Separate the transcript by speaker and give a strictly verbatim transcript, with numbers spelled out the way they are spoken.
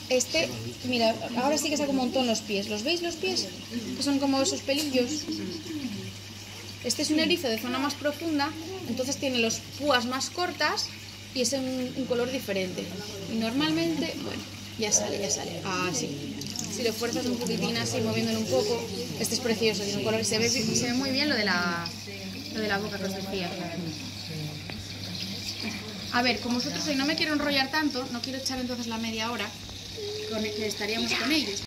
Speaker 1: Este, mira, ahora sí que saca un montón los pies. ¿Los veis los pies? Que son como esos pelillos. Este es un erizo de zona más profunda, entonces tiene las púas más cortas y es un, un color diferente. Y normalmente, bueno, ya sale, ya sale. Ah, sí. Si lo fuerzas un poquitín así, moviéndolo un poco, este es precioso, tiene un color. Se ve, se ve muy bien lo de la, lo de la boca que os decía. A ver, como vosotros hoy no me quiero enrollar tanto, no quiero echar entonces la media hora con el que estaríamos con ellos.